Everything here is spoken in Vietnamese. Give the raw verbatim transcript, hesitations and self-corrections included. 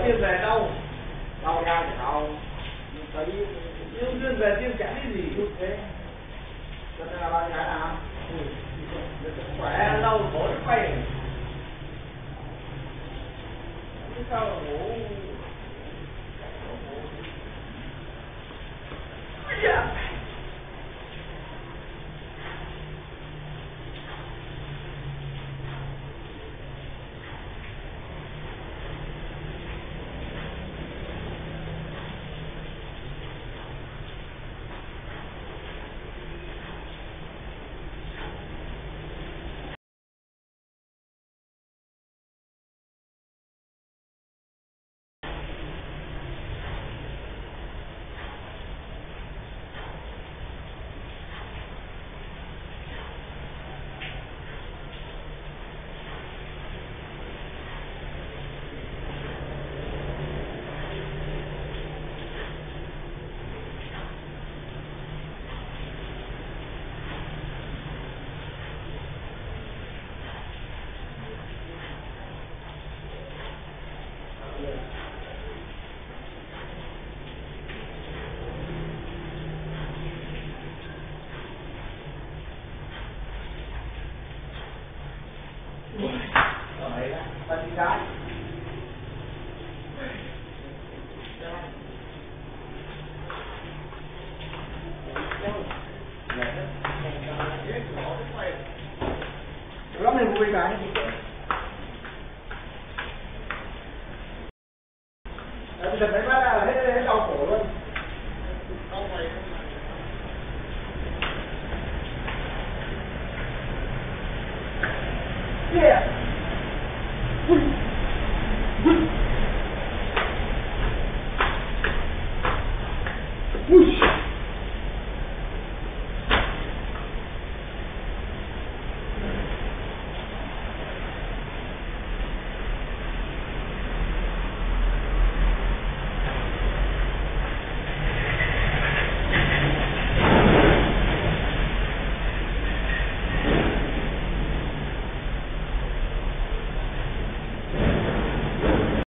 duyên về đâu đâu ra thì đâu tự nhiên yêu duyên về duyên chẳng cái gì cũng thế cho nên là bạn gái nào khỏe lâu khổ nó quay chứ sao là ngủ yeah. Rồi đó, bên trái lắm nên vui cái bây giờ phải bắt ra là hết hết đau khổ luôn không mày yeah.